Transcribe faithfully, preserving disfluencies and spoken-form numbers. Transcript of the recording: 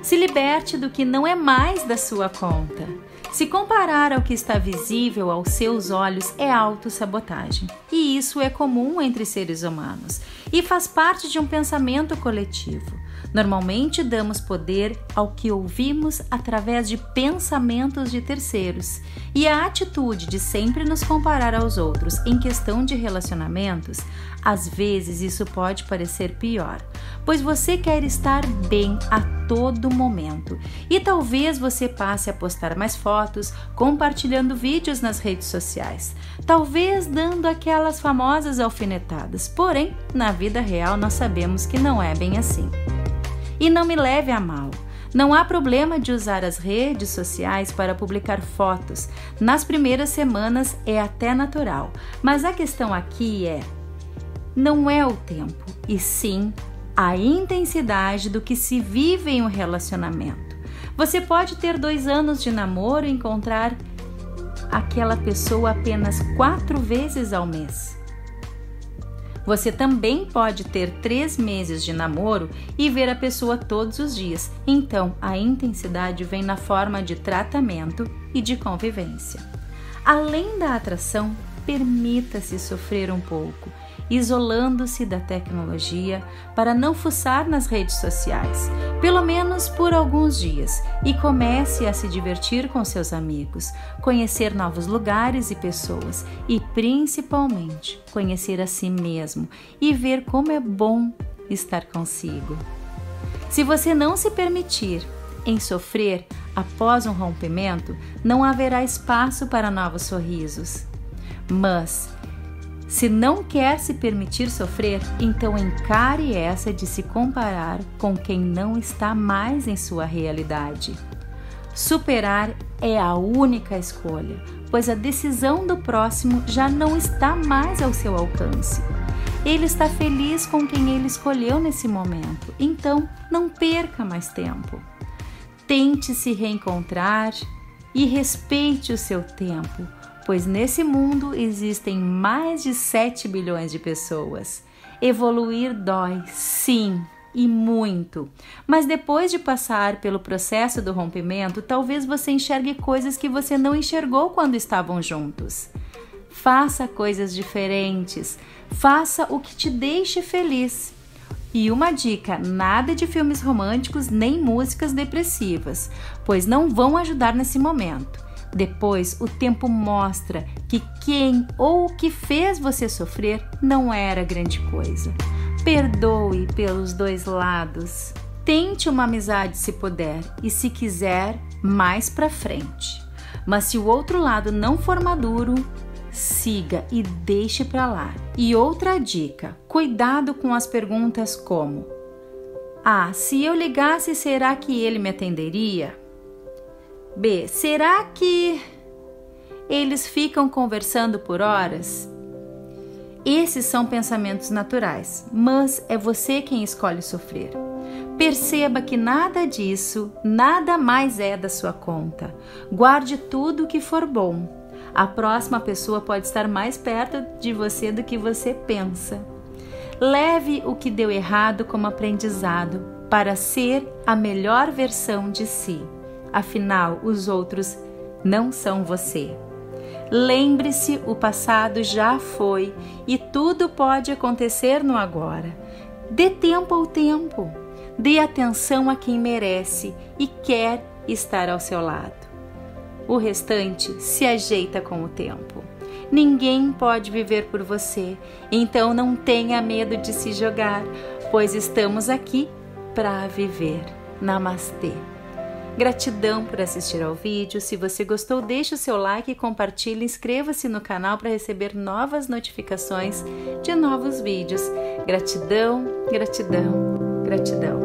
Se liberte do que não é mais da sua conta. Se comparar ao que está visível aos seus olhos é autossabotagem. E isso é comum entre seres humanos e faz parte de um pensamento coletivo. Normalmente damos poder ao que ouvimos através de pensamentos de terceiros, e a atitude de sempre nos comparar aos outros em questão de relacionamentos, às vezes isso pode parecer pior, pois você quer estar bem a todo momento e talvez você passe a postar mais fotos, compartilhando vídeos nas redes sociais, talvez dando aquelas famosas alfinetadas, porém, na vida real nós sabemos que não é bem assim. E não me leve a mal, não há problema de usar as redes sociais para publicar fotos. Nas primeiras semanas é até natural, mas a questão aqui é, não é o tempo, e sim a intensidade do que se vive em um relacionamento. Você pode ter dois anos de namoro e encontrar aquela pessoa apenas quatro vezes ao mês. Você também pode ter três meses de namoro e ver a pessoa todos os dias. Então, a intensidade vem na forma de tratamento e de convivência. Além da atração, permita-se sofrer um pouco, isolando-se da tecnologia para não fuçar nas redes sociais, pelo menos por alguns dias, e comece a se divertir com seus amigos, conhecer novos lugares e pessoas e, principalmente, conhecer a si mesmo e ver como é bom estar consigo. Se você não se permitir em sofrer após um rompimento, não haverá espaço para novos sorrisos. Mas, se não quer se permitir sofrer, então encare essa de se comparar com quem não está mais em sua realidade. Superar é a única escolha, pois a decisão do próximo já não está mais ao seu alcance. Ele está feliz com quem ele escolheu nesse momento, então não perca mais tempo. Tente se reencontrar e respeite o seu tempo, pois nesse mundo existem mais de sete bilhões de pessoas. Evoluir dói, sim, e muito. Mas depois de passar pelo processo do rompimento, talvez você enxergue coisas que você não enxergou quando estavam juntos. Faça coisas diferentes, faça o que te deixe feliz. E uma dica, nada de filmes românticos nem músicas depressivas, pois não vão ajudar nesse momento. Depois, o tempo mostra que quem ou o que fez você sofrer não era grande coisa. Perdoe pelos dois lados. Tente uma amizade se puder e, se quiser, mais pra frente. Mas se o outro lado não for maduro, siga e deixe pra lá. E outra dica, cuidado com as perguntas como: A. Se eu ligasse, será que ele me atenderia? B. Será que eles ficam conversando por horas? Esses são pensamentos naturais, mas é você quem escolhe sofrer. Perceba que nada disso, nada mais é da sua conta. Guarde tudo o que for bom. A próxima pessoa pode estar mais perto de você do que você pensa. Leve o que deu errado como aprendizado para ser a melhor versão de si. Afinal, os outros não são você. Lembre-se, o passado já foi e tudo pode acontecer no agora. Dê tempo ao tempo. Dê atenção a quem merece e quer estar ao seu lado. O restante se ajeita com o tempo. Ninguém pode viver por você, então não tenha medo de se jogar, pois estamos aqui para viver. Namastê. Gratidão por assistir ao vídeo. Se você gostou, deixe o seu like e compartilhe. Inscreva-se no canal para receber novas notificações de novos vídeos. Gratidão, gratidão, gratidão.